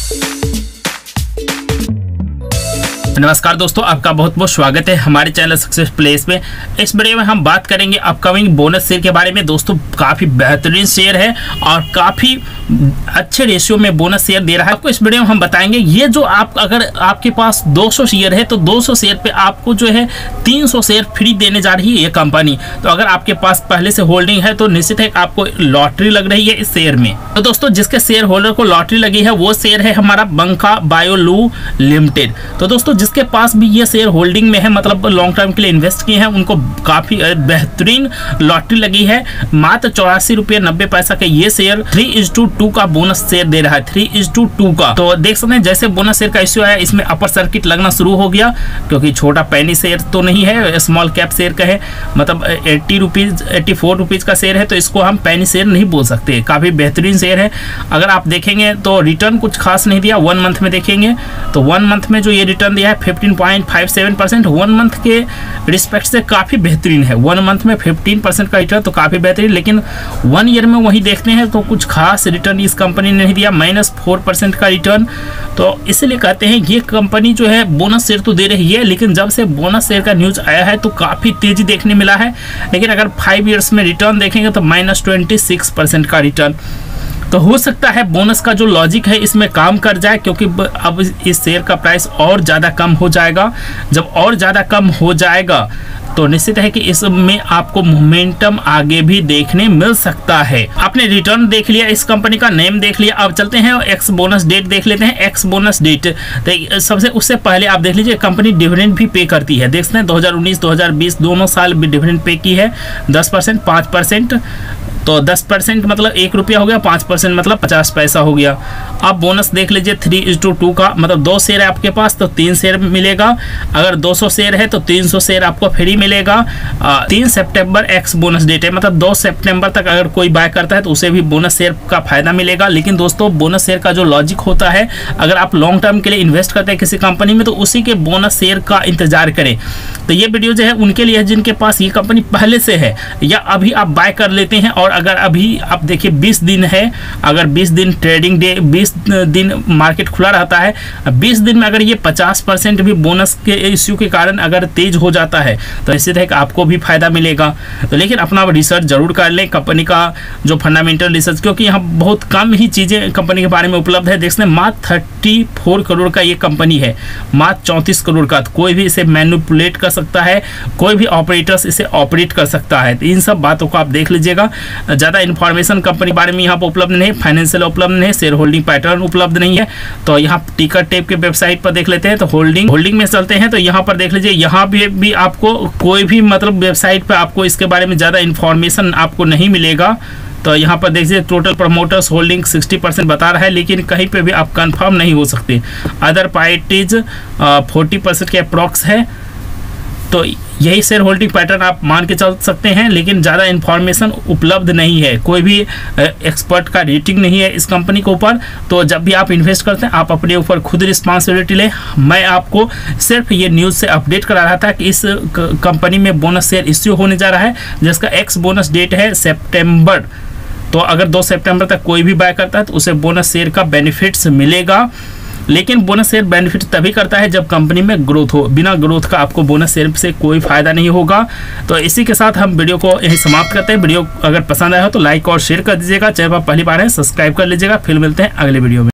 नमस्कार दोस्तों, आपका बहुत बहुत स्वागत है हमारे चैनल सक्सेस प्लेस में। इस वीडियो में हम बात करेंगे अपकमिंग बोनस शेयर के बारे में। दोस्तों काफ़ी बेहतरीन शेयर है और काफ़ी अच्छे रेशियो में बोनस शेयर दे रहा है। आपको इस वीडियो में हम बताएंगे ये जो अगर आपके पास 200 शेयर है तो 200 शेयर पे आपको जो है 300 शेयर फ्री देने जा रही है ये कंपनी। तो अगर आपके पास पहले से होल्डिंग है तो निश्चित है आपको लॉटरी लग रही है इस शेयर में। तो दोस्तों जिसके शेयर होल्डर को लॉटरी लगी है वो शेयर है हमारा बंका बायोलू लिमिटेड। तो दोस्तों जिसके पास भी ये शेयर होल्डिंग में है, मतलब लॉन्ग टर्म के लिए इन्वेस्ट किए हैं, उनको काफी बेहतरीन लॉटरी लगी है। मात्र 84 रुपये 90 पैसा के ये शेयर 3:2 का बोनस शेयर दे रहा है, 3:2 का। तो देख सकते हैं जैसे बोनस शेयर का इश्यू आया इसमें अपर सर्किट लगना शुरू हो गया, क्योंकि छोटा पैनी शेयर तो नहीं है, स्मॉल कैप शेयर का है, मतलब 84 रुपीज का शेयर है, तो इसको हम पैनी शेयर नहीं बोल सकते। काफी बेहतरीन शेयर है। अगर आप देखेंगे तो रिटर्न कुछ खास नहीं दिया। 1 मंथ में देखेंगे तो 1 मंथ में जो ये रिटर्न दिया है 15.57%, 1 मंथ के रिस्पेक्ट से काफी बेहतरीन है। 1 मंथ में 15% का रिटर्न तो काफी बेहतरीन, लेकिन 1 ईयर में वही देखते हैं तो कुछ खास रिटर्न इस कंपनी ने नहीं दिया, -4% का रिटर्न। तो इसलिए कहते हैं ये कंपनी जो है बोनस शेयर तो दे रही है, लेकिन जब से बोनस शेयर का न्यूज आया है तो काफी तेजी देखने मिला है। लेकिन अगर 5 ईयर्स में रिटर्न देखेंगे तो -26% का रिटर्न। तो हो सकता है बोनस का जो लॉजिक है इसमें काम कर जाए, क्योंकि अब इस शेयर का प्राइस और ज़्यादा कम हो जाएगा। जब और ज़्यादा कम हो जाएगा तो निश्चित है कि इसमें आपको मोमेंटम आगे भी देखने मिल सकता है। आपने रिटर्न देख लिया, इस कंपनी का नेम देख लिया, अब चलते हैं एक्स बोनस डेट देख लेते हैं। एक्स बोनस डेट तो सबसे उससे पहले आप देख लीजिए कंपनी डिविडेंड भी पे करती है। देख सकते हैं 2019 2020 दोनों साल भी डिविडेंड पे की है। 10% 5%, तो 10% मतलब 1 रुपया हो गया, 5% मतलब 50 पैसा हो गया। अब बोनस देख लीजिए 3:2 का, मतलब 2 शेयर है आपके पास तो 3 शेयर मिलेगा। अगर 200 शेयर है तो 300 शेयर आपको फ्री मिलेगा। 3 सितंबर एक्स बोनस डेट है, मतलब 2 सितंबर तक अगर कोई बाय करता है तो उसे भी बोनस शेयर का फायदा मिलेगा। लेकिन दोस्तों बोनस शेयर का जो लॉजिक होता है, अगर आप लॉन्ग टर्म के लिए इन्वेस्ट करते हैं किसी कंपनी में तो उसी के बोनस शेयर का इंतजार करें। तो ये वीडियो जो है उनके लिए जिनके पास ये कंपनी पहले से है या अभी आप बाय कर लेते हैं। और अगर अभी आप देखिए 20 दिन है, अगर 20 दिन ट्रेडिंग डे, 20 दिन मार्केट खुला रहता है, 20 दिन में अगर ये 50% भी बोनस के इश्यू के कारण अगर तेज हो जाता है तो निश्चित है कि आपको भी फायदा मिलेगा। तो लेकिन अपना रिसर्च जरूर कर लें कंपनी का जो फंडामेंटल रिसर्च, क्योंकि यहाँ बहुत कम ही चीज़ें कंपनी के बारे में उपलब्ध है। देख सकते हैं मात्र 34 करोड़ का ये कंपनी है, मात्र 34 करोड़ का। तो कोई भी इसे मैनिपुलेट कर सकता है, कोई भी ऑपरेटर्स इसे ऑपरेट कर सकता है। तो इन सब बातों को आप देख लीजिएगा। ज़्यादा इन्फॉर्मेशन कंपनी के बारे में यहाँ पर उपलब्ध नहीं, फाइनेंशियल उपलब्ध नहीं, शेयर होल्डिंग पैटर्न उपलब्ध नहीं है। तो यहाँ टिकर टेप के वेबसाइट पर देख लेते हैं। तो होल्डिंग में चलते हैं तो यहाँ पर देख लीजिए, यहाँ भी आपको कोई भी मतलब वेबसाइट पर आपको इसके बारे में ज़्यादा इन्फॉर्मेशन आपको नहीं मिलेगा। तो यहाँ पर देखिए टोटल प्रमोटर्स होल्डिंग 60% बता रहा है, लेकिन कहीं पे भी आप कंफर्म नहीं हो सकते। अदर पार्टीज 40% के अप्रॉक्स है। तो यही शेयर होल्डिंग पैटर्न आप मान के चल सकते हैं, लेकिन ज़्यादा इन्फॉर्मेशन उपलब्ध नहीं है, कोई भी एक्सपर्ट का रेटिंग नहीं है इस कंपनी के ऊपर। तो जब भी आप इन्वेस्ट करते हैं आप अपने ऊपर खुद रिस्पॉन्सिबिलिटी लें। मैं आपको सिर्फ ये न्यूज़ से अपडेट करा रहा था कि इस कंपनी में बोनस शेयर इश्यू होने जा रहा है, जिसका एक्स बोनस डेट है सितंबर। तो अगर 2 सितंबर तक कोई भी बाय करता है तो उसे बोनस शेयर का बेनिफिट्स मिलेगा। लेकिन बोनस शेयर बेनिफिट तभी करता है जब कंपनी में ग्रोथ हो, बिना ग्रोथ का आपको बोनस शेयर से कोई फायदा नहीं होगा। तो इसी के साथ हम वीडियो को यहीं समाप्त करते हैं। वीडियो अगर पसंद आया हो तो लाइक और शेयर कर दीजिएगा। चैनल पर पहली बार है सब्सक्राइब कर लीजिएगा। फिर मिलते हैं अगले वीडियो में।